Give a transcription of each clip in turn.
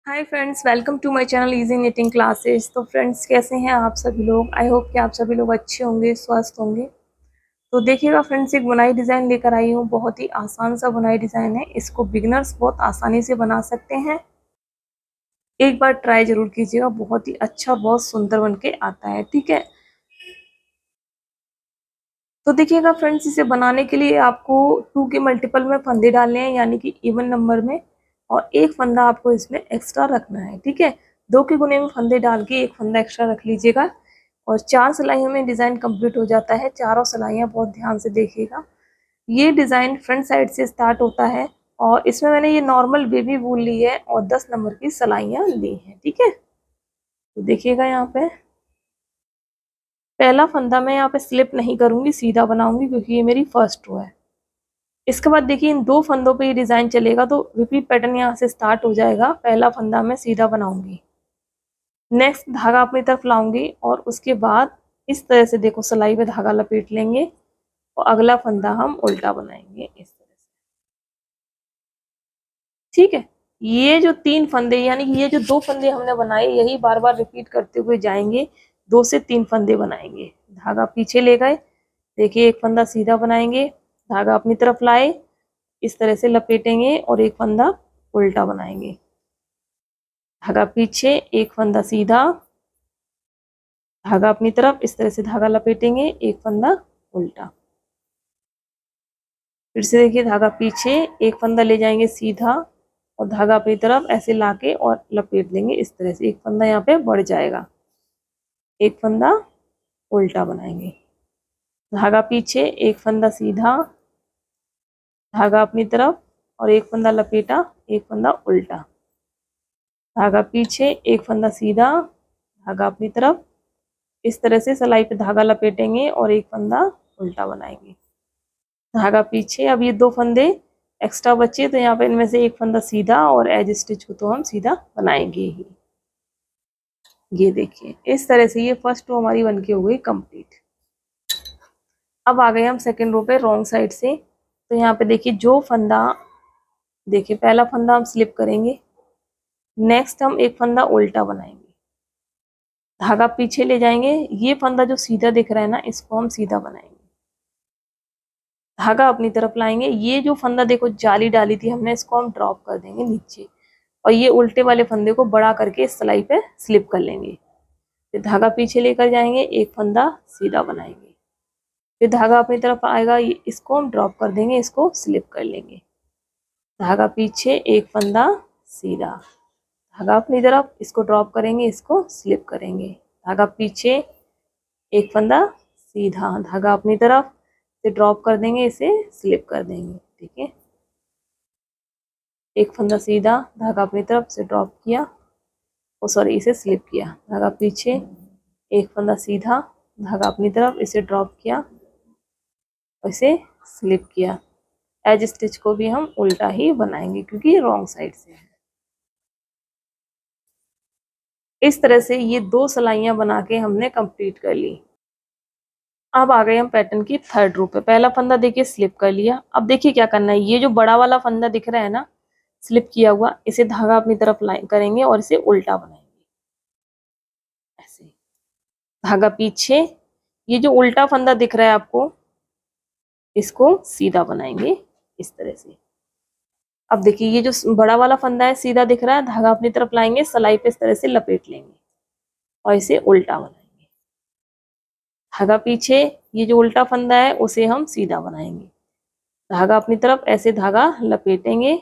Hi friends, welcome to my channel easy knitting classes. तो friends, कैसे हैं आप सभी लोग? आई होप कि आप सभी लोग अच्छे होंगे, स्वस्थ होंगे। तो देखिएगा फ्रेंड्स, एक बुनाई डिज़ाइन लेकर आई हूँ। बहुत ही आसान सा बुनाई डिज़ाइन है। इसको बिगिनर्स बहुत आसानी से बना सकते हैं। एक बार ट्राई जरूर कीजिएगा, बहुत ही अच्छा, बहुत सुंदर बन के आता है। ठीक है, तो देखिएगा फ्रेंड्स, इसे बनाने के लिए आपको 2 के मल्टीपल में फंदे डालने हैं, यानी कि इवन नंबर में। और एक फंदा आपको इसमें एक्स्ट्रा रखना है। ठीक है, 2 के गुने में फंदे डाल के एक फंदा एक्स्ट्रा रख लीजिएगा। और 4 सिलाइयों में डिज़ाइन कंप्लीट हो जाता है। चारों सिलाइयाँ बहुत ध्यान से देखिएगा। ये डिज़ाइन फ्रंट साइड से स्टार्ट होता है और इसमें मैंने ये नॉर्मल बेबी वूल ली है और 10 नंबर की सिलाइयाँ ली हैं। ठीक है, तो देखिएगा यहाँ पे पहला फंदा मैं यहाँ पे स्लिप नहीं करूंगी, सीधा बनाऊंगी, क्योंकि ये मेरी फर्स्ट रो है। इसके बाद देखिए, इन 2 फंदों पे ये डिजाइन चलेगा, तो रिपीट पैटर्न यहाँ से स्टार्ट हो जाएगा। पहला फंदा मैं सीधा बनाऊंगी, नेक्स्ट धागा अपनी तरफ लाऊंगी और उसके बाद इस तरह से देखो सिलाई पे धागा लपेट लेंगे और अगला फंदा हम उल्टा बनाएंगे इस तरह से। ठीक है, ये जो 3 फंदे, यानी कि ये जो 2 फंदे हमने बनाए, यही बार बार रिपीट करते हुए जाएंगे। 2 से 3 फंदे बनाएंगे। धागा पीछे ले गए, देखिए एक फंदा सीधा बनाएंगे, धागा अपनी तरफ लाए, इस तरह से लपेटेंगे और एक फंदा उल्टा बनाएंगे। धागा पीछे, एक फंदा सीधा, धागा अपनी तरफ, इस तरह से धागा लपेटेंगे, एक फंदा उल्टा। फिर से देखिए, धागा पीछे, एक फंदा ले जाएंगे सीधा और धागा अपनी तरफ ऐसे लाके और लपेट देंगे इस तरह से। एक फंदा यहाँ पे बढ़ जाएगा, एक फंदा उल्टा बनाएंगे। धागा पीछे, एक फंदा सीधा, धागा अपनी तरफ और एक फंदा लपेटा, एक फंदा उल्टा। धागा पीछे, एक फंदा सीधा, धागा अपनी तरफ, इस तरह से सिलाई पे धागा लपेटेंगे और एक फंदा उल्टा बनाएंगे। धागा पीछे, अब ये 2 फंदे एक्स्ट्रा बचे, तो यहाँ पे इनमें से एक फंदा सीधा और एज स्टिच को तो हम सीधा बनाएंगे ही। ये देखिए, इस तरह से ये फर्स्ट रो हमारी बनके हो गई कंप्लीट। अब आ गए हम सेकेंड रो पे रॉन्ग साइड से। तो यहाँ पे देखिए, जो फंदा, देखिए पहला फंदा हम स्लिप करेंगे, नेक्स्ट हम एक फंदा उल्टा बनाएंगे, धागा पीछे ले जाएंगे। ये फंदा जो सीधा दिख रहा है ना, इसको हम सीधा बनाएंगे, धागा अपनी तरफ लाएंगे। ये जो फंदा देखो जाली डाली थी हमने, इसको हम ड्रॉप कर देंगे नीचे और ये उल्टे वाले फंदे को बड़ा करके इस सिलाई पे स्लिप कर लेंगे। फिर धागा पीछे लेकर जाएंगे, एक फंदा सीधा बनाएंगे, फिर धागा अपनी तरफ आएगा, इसको हम ड्रॉप कर देंगे, इसको स्लिप कर लेंगे। धागा पीछे, एक फंदा सीधा, धागा अपनी तरफ, इसको ड्रॉप करेंगे, इसको स्लिप करेंगे। धागा पीछे, एक फंदा सीधा, धागा अपनी तरफ से ड्रॉप कर देंगे, इसे स्लिप कर देंगे। ठीक है, एक फंदा सीधा, धागा अपनी तरफ से ड्रॉप किया, ओ सॉरी, इसे स्लिप किया। धागा पीछे, एक फंदा सीधा, धागा अपनी तरफ, इसे ड्रॉप किया और इसे स्लिप किया। एज स्टिच को भी हम उल्टा ही बनाएंगे, क्योंकि ये रॉन्ग साइड से है। इस तरह से ये 2 सिलाइयां बना के हमने कंप्लीट कर ली। अब आ गए हम पैटर्न की थर्ड रो पे। पहला फंदा देखिए स्लिप कर लिया। अब देखिए क्या करना है, ये जो बड़ा वाला फंदा दिख रहा है ना स्लिप किया हुआ, इसे धागा अपनी तरफ लाइन करेंगे और इसे उल्टा बनाएंगे ऐसे। धागा पीछे, ये जो उल्टा फंदा दिख रहा है आपको, इसको सीधा बनाएंगे इस तरह से। अब देखिए, ये जो बड़ा वाला फंदा है सीधा दिख रहा है, धागा अपनी तरफ लाएंगे, सिलाई पे इस तरह से लपेट लेंगे और इसे उल्टा बनाएंगे। धागा पीछे, ये जो उल्टा फंदा है उसे हम सीधा बनाएंगे, धागा अपनी तरफ ऐसे धागा लपेटेंगे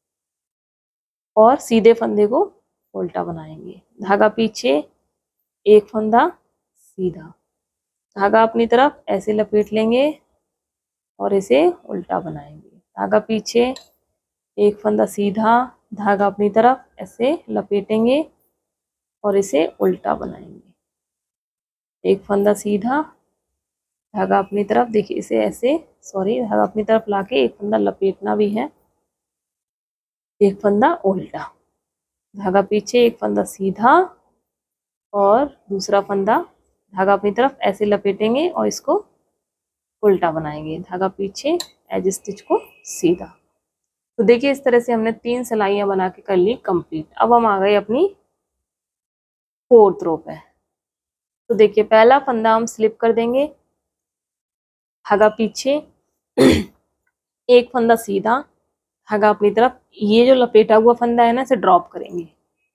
और सीधे फंदे को उल्टा बनाएंगे। धागा पीछे, एक फंदा सीधा, धागा अपनी तरफ ऐसे लपेट लेंगे और इसे उल्टा बनाएंगे। धागा पीछे, एक फंदा सीधा, धागा अपनी तरफ ऐसे लपेटेंगे और इसे उल्टा बनाएंगे। एक फंदा सीधा, धागा अपनी तरफ, देखिए इसे ऐसे, सॉरी, धागा अपनी तरफ लाके एक फंदा लपेटना भी है, एक फंदा उल्टा, धागा पीछे, एक फंदा सीधा और दूसरा फंदा, धागा अपनी तरफ ऐसे लपेटेंगे और इसको उल्टा बनाएंगे। धागा पीछे, एज स्टिच को सीधा। तो देखिए इस तरह से हमने 3 सिलाइयाँ बना के कर ली कंप्लीट। अब हम आ गए अपनी 4th रो पे। तो देखिए पहला फंदा हम स्लिप कर देंगे, धागा पीछे, एक फंदा सीधा, धागा अपनी तरफ, ये जो लपेटा हुआ फंदा है ना इसे ड्रॉप करेंगे,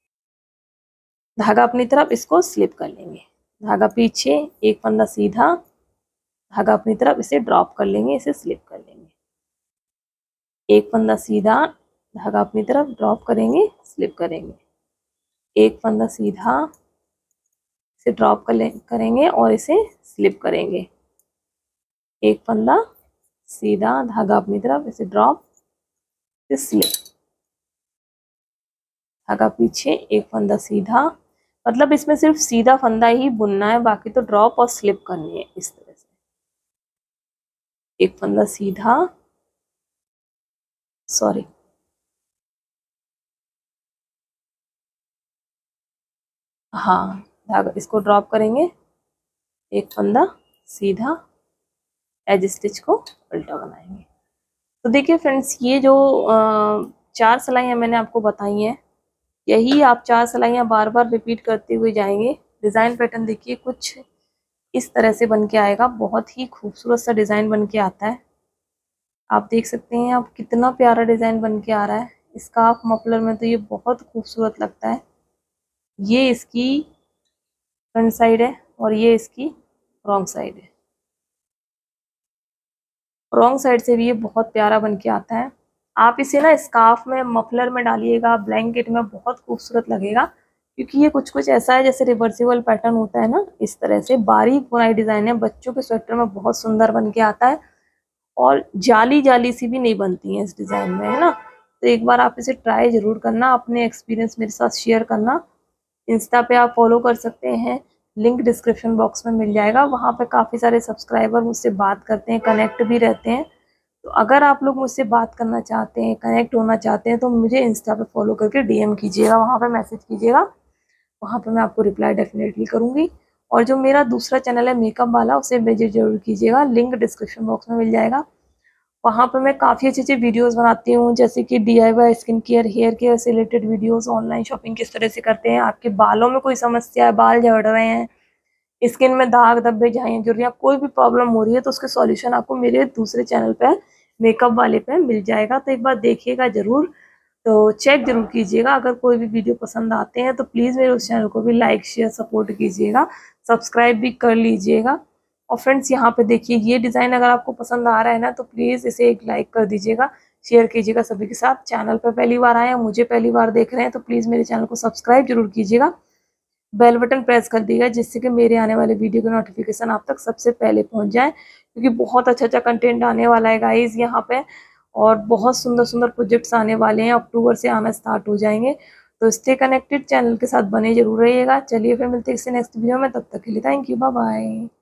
धागा अपनी तरफ, इसको स्लिप कर लेंगे, धागा पीछे, एक फंदा सीधा, धागा अपनी तरफ, इसे ड्रॉप कर लेंगे, इसे स्लिप कर लेंगे, एक फंदा सीधा, धागा अपनी तरफ, ड्रॉप करेंगे, स्लिप करेंगे, एक फंदा सीधा, इसे ड्रॉप करेंगे और इसे स्लिप करेंगे, एक फंदा सीधा, धागा अपनी तरफ, इसे ड्रॉप, इसे स्लिप, धागा पीछे, एक फंदा सीधा, मतलब इसमें सिर्फ सीधा फंदा ही बुनना है, बाकी तो ड्रॉप और स्लिप करनी है इस तरह से। एक फंदा सीधा, सॉरी, हाँ, धागा इसको ड्रॉप करेंगे, एक फंदा सीधा, एज स्टिच को उल्टा बनाएंगे। तो देखिए फ्रेंड्स, ये जो 4 सिलाइयाँ मैंने आपको बताई हैं, यही आप 4 सिलाइयाँ बार बार रिपीट करते हुए जाएंगे। डिज़ाइन पैटर्न देखिए कुछ इस तरह से बन के आएगा, बहुत ही खूबसूरत सा डिज़ाइन बन के आता है। आप देख सकते हैं आप कितना प्यारा डिज़ाइन बन के आ रहा है। स्कार्फ मफलर में तो ये बहुत खूबसूरत लगता है। ये इसकी फ्रंट साइड है और ये इसकी रॉन्ग साइड है। रॉन्ग साइड से भी ये बहुत प्यारा बन के आता है। आप इसे ना स्कार्फ में, मफलर में डालिएगा, ब्लैंकेट में, बहुत खूबसूरत लगेगा, क्योंकि ये कुछ कुछ ऐसा है जैसे रिवर्सिबल पैटर्न होता है ना, इस तरह से बारीक बुनाई डिज़ाइन है। बच्चों के स्वेटर में बहुत सुंदर बन के आता है और जाली जाली सी भी नहीं बनती है इस डिज़ाइन में, है ना। तो एक बार आप इसे ट्राई ज़रूर करना, अपने एक्सपीरियंस मेरे साथ शेयर करना। इंस्टा पे आप फॉलो कर सकते हैं, लिंक डिस्क्रिप्शन बॉक्स में मिल जाएगा। वहाँ पे काफ़ी सारे सब्सक्राइबर मुझसे बात करते हैं, कनेक्ट भी रहते हैं। तो अगर आप लोग मुझसे बात करना चाहते हैं, कनेक्ट होना चाहते हैं, तो मुझे इंस्टा पे फॉलो करके डीएम कीजिएगा, वहाँ पे मैसेज कीजिएगा, वहाँ पे मैं आपको रिप्लाई डेफिनेटली करूँगी। और जो मेरा दूसरा चैनल है मेकअप वाला, उसे विजिट जरूर कीजिएगा, लिंक डिस्क्रिप्शन बॉक्स में मिल जाएगा। वहाँ पे मैं काफ़ी अच्छे अच्छे वीडियोस बनाती हूँ, जैसे कि DIY skin care, hair care से रिलेटेड वीडियोस, ऑनलाइन शॉपिंग किस तरह से करते हैं, आपके बालों में कोई समस्या है, बाल झड़ रहे हैं, स्किन में दाग धब्बे झाइयाँ गिर रही हैं, कोई भी प्रॉब्लम हो रही है, तो उसके सॉल्यूशन आपको मेरे दूसरे चैनल पे, मेकअप वाले पे मिल जाएगा। तो एक बार देखिएगा ज़रूर, तो चेक जरूर कीजिएगा। अगर कोई भी वीडियो पसंद आते हैं तो प्लीज़ मेरे उस चैनल को भी लाइक शेयर सपोर्ट कीजिएगा, सब्सक्राइब भी कर लीजिएगा। और फ्रेंड्स यहाँ पे देखिए, ये डिज़ाइन अगर आपको पसंद आ रहा है ना, तो प्लीज़ इसे एक लाइक कर दीजिएगा, शेयर कीजिएगा सभी के साथ। चैनल पर पहली बार आए हैं, मुझे पहली बार देख रहे हैं, तो प्लीज़ मेरे चैनल को सब्सक्राइब जरूर कीजिएगा, बेल बटन प्रेस कर दीजिएगा, जिससे कि मेरे आने वाले वीडियो का नोटिफिकेशन आप तक सबसे पहले पहुंच जाए, क्योंकि बहुत अच्छा अच्छा कंटेंट आने वाला है गाइज यहाँ पे, और बहुत सुंदर सुंदर प्रोजेक्ट्स आने वाले हैं, अक्टूबर से आना स्टार्ट हो जाएंगे। तो स्टे कनेक्टेड, चैनल के साथ बने जरूर रहिएगा। चलिए फिर मिलते हैं किसी नेक्स्ट वीडियो में, तब तक के लिए थैंक यू, बाय बाय।